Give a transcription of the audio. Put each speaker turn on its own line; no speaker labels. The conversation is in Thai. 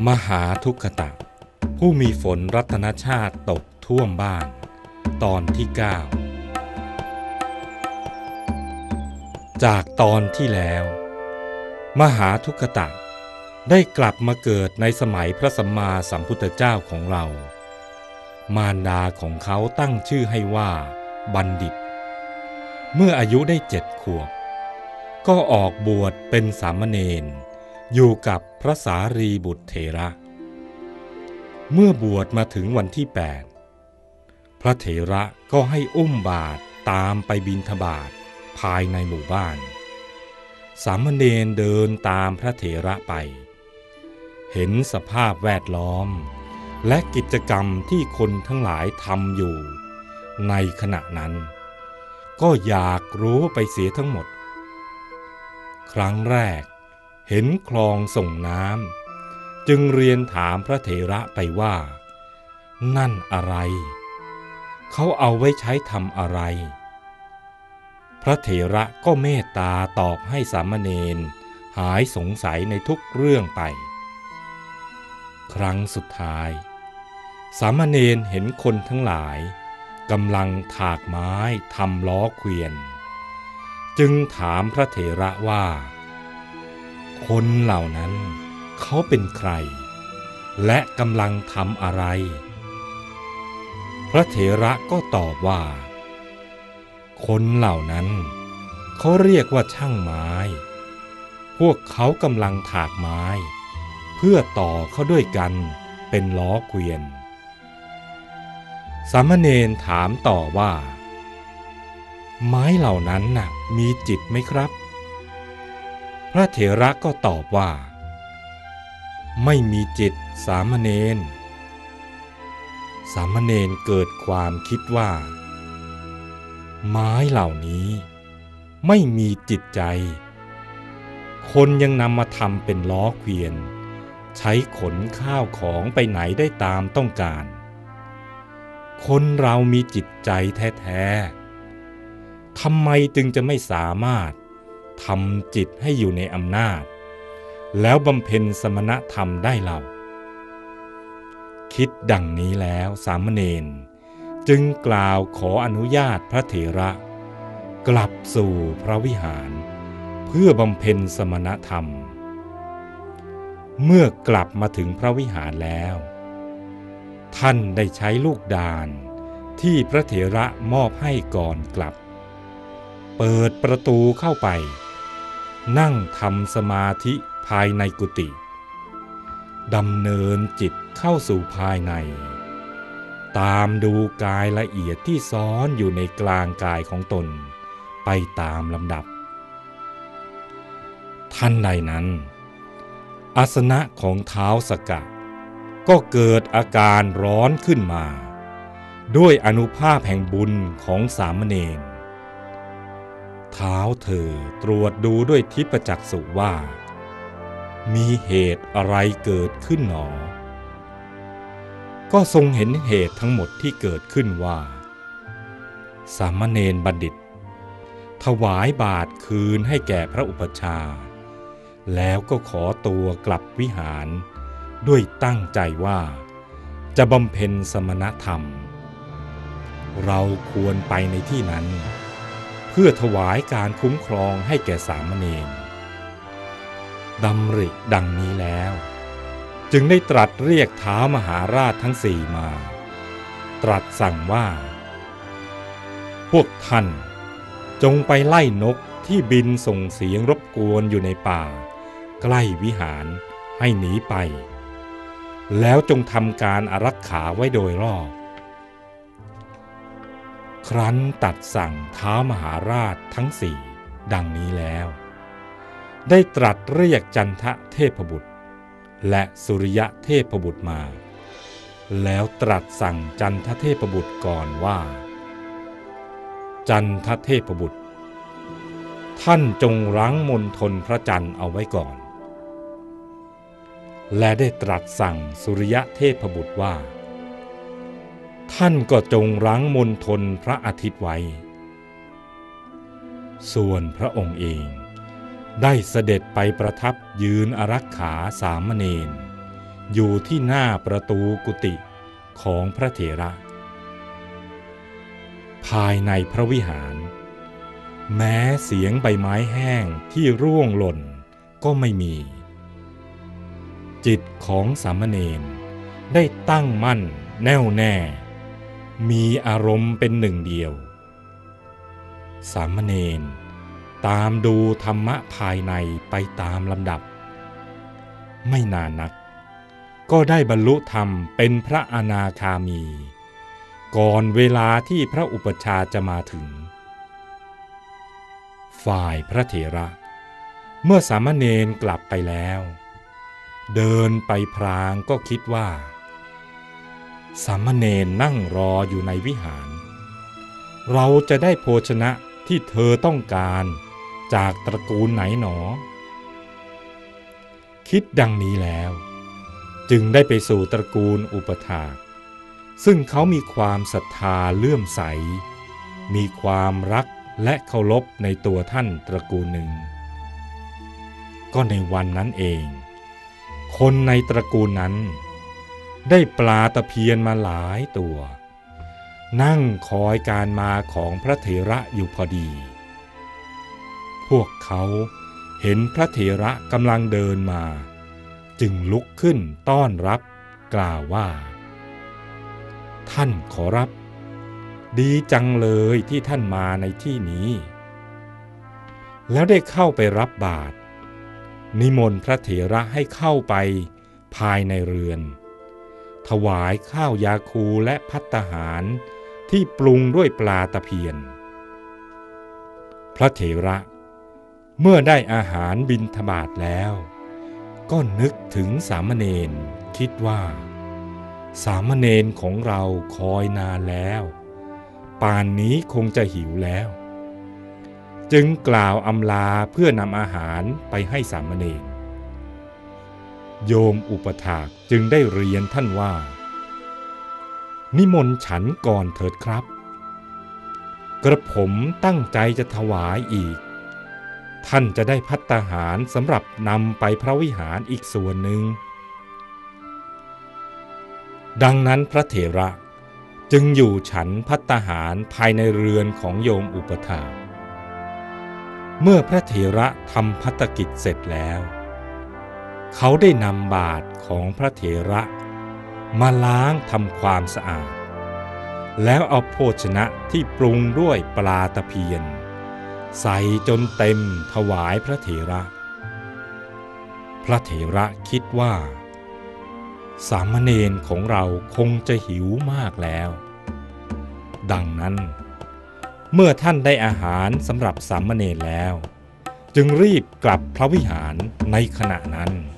มหาทุกขตะผู้มีฝนรัตนชาติตกท่วมบ้านตอนที่ 9จากตอนที่แล้วมหาทุกขตะได้กลับมาเกิดในสมัยพระสัมมาสัมพุทธเจ้าของเรามารดาของเขาตั้งชื่อให้ว่าบัณฑิตเมื่ออายุได้7 ขวบก็ออกบวชเป็นสามเณรอยู่กับพระสารีบุตรเถระเมื่อบวชมาถึงวันที่ 8พระเถระก็ให้อุ้มบาตรตามไปบิณฑบาตภายในหมู่บ้านสามเณรเดินตามพระเถระไปเห็นสภาพแวดล้อมและกิจกรรมที่คนทั้งหลายทำอยู่ในขณะนั้นก็อยากรู้ไปเสียทั้งหมดครั้งแรกเห็นคลองส่งน้ำจึงเรียนถามพระเถระไปว่านั่นอะไรเขาเอาไว้ใช้ทำอะไรพระเถระก็เมตตาตอบให้สามเณรหายสงสัยในทุกเรื่องไปครั้งสุดท้ายสามเณรเห็นคนทั้งหลายกำลังถากไม้ทำล้อเกวียนจึงถามพระเถระว่าคนเหล่านั้นเขาเป็นใครและกำลังทำอะไรพระเถระก็ตอบว่าคนเหล่านั้นเขาเรียกว่าช่างไม้พวกเขากำลังถากไม้เพื่อต่อเข้าด้วยกันเป็นล้อเกวียนสามเณรถามต่อว่าไม้เหล่านั้นน่ะมีจิตไหมครับพระเถระก็ตอบว่าไม่มีจิตสามเณรสามเณรเกิดความคิดว่าไม้เหล่านี้ไม่มีจิตใจคนยังนำมาทำเป็นล้อเกวียนใช้ขนข้าวของไปไหนได้ตามต้องการคนเรามีจิตใจแท้ๆทำไมจึงจะไม่สามารถทำจิตให้อยู่ในอำนาจแล้วบำเพ็ญสมณธรรมได้เล่าคิดดังนี้แล้วสามเณรจึงกล่าวขออนุญาตพระเถระกลับสู่พระวิหารเพื่อบำเพ็ญสมณธรรมเมื่อกลับมาถึงพระวิหารแล้วท่านได้ใช้ลูกดาลที่พระเถระมอบให้ก่อนกลับเปิดประตูเข้าไปนั่งทำสมาธิภายในกุฏิดำเนินจิตเข้าสู่ภายในตามดูกายละเอียดที่ซ้อนอยู่ในกลางกายของตนไปตามลำดับทันใดนั้นอาสนะของท้าวสักกะก็เกิดอาการร้อนขึ้นมาด้วยอานุภาพแห่งบุญของสามเณรท้าวเธอตรวจดูด้วยทิพจักษุว่ามีเหตุอะไรเกิดขึ้นหนอก็ทรงเห็นเหตุทั้งหมดที่เกิดขึ้นว่าสามเณรบัณฑิตถวายบาตรคืนให้แก่พระอุปัชฌาย์แล้วก็ขอตัวกลับวิหารด้วยตั้งใจว่าจะบำเพ็ญสมณธรรมเราควรไปในที่นั้นเพื่อถวายการคุ้มครองให้แก่สามเณรดำริดังนี้แล้วจึงได้ตรัสเรียกท้าวมหาราชทั้งสี่มาตรัสสั่งว่าพวกท่านจงไปไล่นกที่บินส่งเสียงรบกวนอยู่ในป่าใกล้วิหารให้หนีไปแล้วจงทำการอารักขาไว้โดยรอบครั้นตัดสั่งท้าวมหาราชทั้งสี่ดังนี้แล้วได้ตรัสเรียกจันทเทพบุตรและสุริยะเทพบุตรมาแล้วตรัสสั่งจันทเทพบุตรก่อนว่าจันทเทพบุตรท่านจงรั้งมณฑลพระจันทร์เอาไว้ก่อนและได้ตรัสสั่งสุริยะเทพบุตรว่าท่านก็จงรั้งมณฑลพระอาทิตย์ไว้ส่วนพระองค์เองได้เสด็จไปประทับยืนอารักขาสามเณรอยู่ที่หน้าประตูกุฏิของพระเถระ ภายในพระวิหารแม้เสียงใบไม้แห้งที่ร่วงหล่นก็ไม่มี จิตของสามเณรได้ตั้งมั่นแน่วแน่มีอารมณ์เป็นหนึ่งเดียวสามเณรตามดูธรรมะภายในไปตามลำดับไม่นานนักก็ได้บรรลุธรรมเป็นพระอนาคามีก่อนเวลาที่พระอุปัชฌาย์จะมาถึงฝ่ายพระเถระเมื่อสามเณรกลับไปแล้วเดินไปพลางก็คิดว่าสามเณรนั่งรออยู่ในวิหารเราจะได้โภชนะที่เธอต้องการจากตระกูลไหนหนอคิดดังนี้แล้วจึงได้ไปสู่ตระกูลอุปถากซึ่งเขามีความศรัทธาเลื่อมใสมีความรักและเคารพในตัวท่านตระกูลหนึ่งก็ในวันนั้นเองคนในตระกูลนั้นได้ปลาตะเพียนมาหลายตัวนั่งคอยการมาของพระเถระอยู่พอดีพวกเขาเห็นพระเถระกำลังเดินมาจึงลุกขึ้นต้อนรับกล่าวว่าท่านขอรับดีจังเลยที่ท่านมาในที่นี้แล้วได้เข้าไปรับบาตรนิมนต์พระเถระให้เข้าไปภายในเรือนถวายข้าวยาคูและภัตตาหารที่ปรุงด้วยปลาตะเพียนพระเถระเมื่อได้อาหารบิณฑบาตแล้วก็นึกถึงสามเณรคิดว่าสามเณรของเราคอยนานแล้วป่านนี้คงจะหิวแล้วจึงกล่าวอำลาเพื่อนำอาหารไปให้สามเณรโยมอุปถากจึงได้เรียนท่านว่านิมนต์ฉันก่อนเถิดครับกระผมตั้งใจจะถวายอีกท่านจะได้ภัตตาหารสำหรับนำไปพระวิหารอีกส่วนหนึ่งดังนั้นพระเถระจึงอยู่ฉันภัตตาหารภายในเรือนของโยมอุปถากเมื่อพระเถระทำภัตตกิจเสร็จแล้วเขาได้นำบาตรของพระเถระมาล้างทำความสะอาดแล้วเอาโภชนะที่ปรุงด้วยปลาตะเพียนใส่จนเต็มถวายพระเถระพระเถระคิดว่าสามเณรของเราคงจะหิวมากแล้วดังนั้นเมื่อท่านได้อาหารสำหรับสามเณรแล้วจึงรีบกลับพระวิหารในขณะนั้น